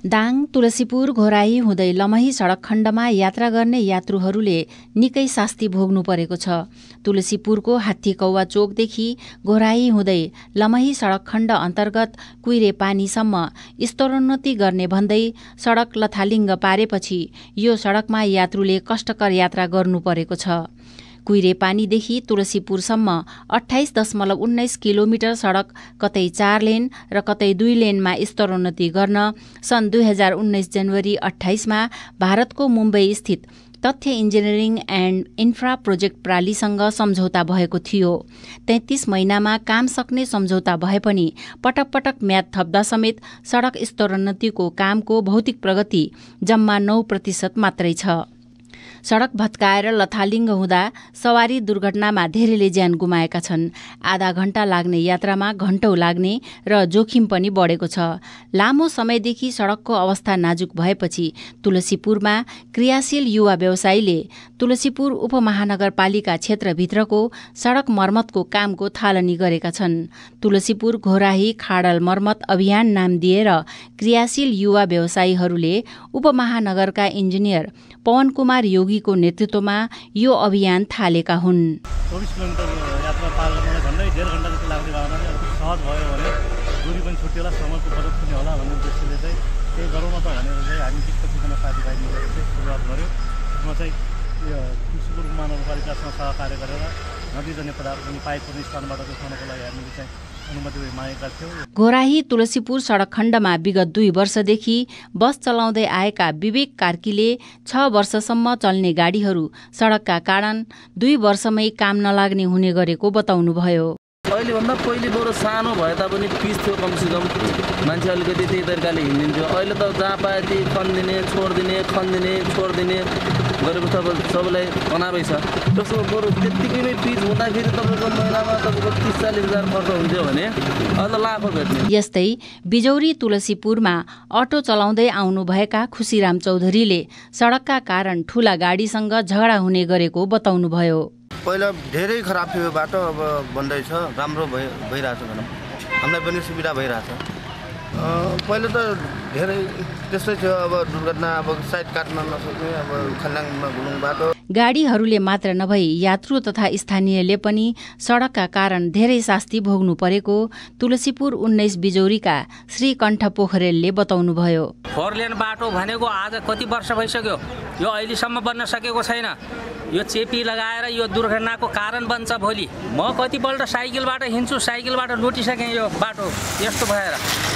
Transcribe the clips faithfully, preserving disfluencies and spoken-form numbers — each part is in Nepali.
दाङ, तुलसीपुर, घोराही हुँदै लमही सडक खण्डमा यात्रा गर्ने यात्रुहरूले निकै शास्ति भोग्नु परेको छ। तुलसीपुरको हात्तीकौवा चोकदेखि घोराही हुँदै लमही सडक खण्ड अन्तर्गत कुइरे पानीसम्म स्तरोन्नति गर्ने भन्दै सडक लथालिङ्ग पारेपछि यो सडकमा यात्रुले कष्टकर यात्रा गर्नु परेको छ। कुइरे पानीदेखि तुलसीपुरसम्म अठाइस दशमलव उन्नाइस किलोमिटर सडक कतै चार लेन र कतै दुई लेनमा स्तरोन्नति गर्न सन् दुई हजार उन्नाइस जनवरी अठाइसमा भारतको मुम्बई स्थित Tathya engineering and infra project प्रालीसँग सम्झौता भएको थियो। तैँतिस महिनामा काम सक्ने सम्झौता भए पनि पटक पटक म्याद थप्दा समेत सडक स्तरोन्नतिको कामको भौतिक प्रगति जम्मा नौ प्रतिशत मात्रै छ। सडक भत्काएर लथालिङ्ग हुँदा सवारी दुर्घटनामा धेरैले ज्यान गुमाएका छन्। आधा घण्टा लाग्ने यात्रामा घण्टौं लाग्ने र जोखिम पनि बढेको छ। लामो समयदेखि सडकको अवस्था नाजुक भएपछि तुलसीपुरमा क्रियाशील युवा व्यवसायीले तुलसीपुर उपमहानगरपालिका क्षेत्रभित्रको सडक मर्मतको कामको थालनी गरेका छन्। तुलसीपुर घोराही खाडल मर्मत अभियान नाम दिएर क्रियाशील युवा व्यवसायीहरूले उपमहानगरका इन्जिनियर पवन कुमार योगीको नेतृत्वमा यो अभियान थालेका हुन्। चौबिस किलोमिटर यात्रा पार गर्नलाई झन्डै डेढ घण्टा जति लाग्ने भावनाले अलिक सहज भयो भने दूरी पनि छुट्टिएला, समयको बचत पनि होला भन्ने उद्देश्यले चाहिँ त्यही गरौँ न त भनेर चाहिँ हामी बिस पच्चिसजना साथीभाइ मिलेर चाहिँ सुरुवात गऱ्यौँ। त्यसमा चाहिँ यो तुलसीपुर महानगरपालिकासँग सहकार्य गरेर नदी जन्य पदार्थ पनि पाइप पर्ने स्थानबाट उठाउनको लागि हामीले चाहिँ अनुमति मागेका थियौँ। घोराही तुलसीपुर सडक खण्डमा विगत दुई वर्षदेखि बस चलाउँदै आएका विवेक कार्कीले छ वर्षसम्म चल्ने गाडीहरू सडकका कारण दुई वर्षमै काम नलाग्ने हुने गरेको बताउनुभयो। अहिलेभन्दा पहिले बरु सानो भए तापनि पिच थियो, कमसेकम मान्छे अलिकति त्यही तरिकाले हिँडिन्थ्यो। अहिले त जहाँ पाए त्यही खनिदिने छोडिदिने खनिदिने छोडिदिने गरेको त सबैलाई तनावै छ। त्यसको बरु त्यत्तिकैमै पिच हुँदाखेरि तपाईँको महिनामा तपाईँको तिस चालिस हजार खर्च हुन्थ्यो भने अहिले लाखौँ भेट्ने। यस्तै बिजौरी तुलसीपुरमा अटो चलाउँदै आउनुभएका खुसीराम चौधरीले सडकका कारण ठूला गाडीसँग झगडा हुने गरेको बताउनुभयो। पहिला धेरै खराब थियो बाटो, अब बन्दैछ, राम्रो भइ भइरहेछ भनौँ, हामीलाई पनि सुविधा भइरहेछ। पहिला त धेरै त्यस्तै थियो, अब दुर्घटना अब साइड काट्न नसक्ने, अब खन्याङमा घुम्नु बाटो। गाडीहरूले मात्र नभई यात्रु तथा स्थानीयले पनि सडकका कारण धेरै शास्ति भोग्नु परेको तुलसीपुर उन्नाइस बिजौरीका श्री कण्ठ पोखरेलले बताउनुभयो। फोर लेन बाटो भनेको आज कति वर्ष भइसक्यो, यो अहिलेसम्म बन्न सकेको छैन। यो चेपी लगाएर यो दुर्घटनाको कारण बन्छ भोलि। म कतिपल्ट साइकलबाट हिँड्छु, साइकलबाट लुटिसकेँ यो बाटो यस्तो भएर।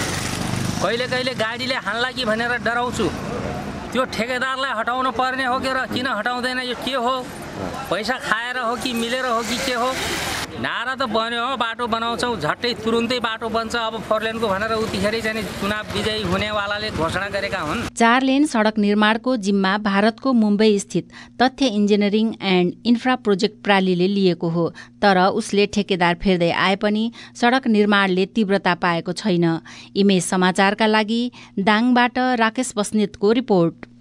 कहिले कहिले गाडीले हान्ला कि भनेर डराउँछु। त्यो ठेकेदारलाई हटाउनु पर्ने हो कि र किन हटाउँदैन, यो के हो? पैसा खाएर हो कि मिलेर हो कि के हो? नारा त बन्यो हो, बाटो बनाउँछौँ झट्टै तुरुन्तै बाटो बन्छ अब फोर लेनको भनेर उतिखेरै चाहिँ चुनाव विजयी हुनेवालाले घोषणा गरेका हुन्। चार लेन सडक निर्माणको जिम्मा भारतको मुम्बई स्थित Tathya engineering and infra project प्रालीले लिएको हो। तर उसले ठेकेदार फेर्दै आए पनि सडक निर्माणले तीव्रता पाएको छैन। इमेज समाचारका लागि दाङबाट राकेश बस्नेतको रिपोर्ट।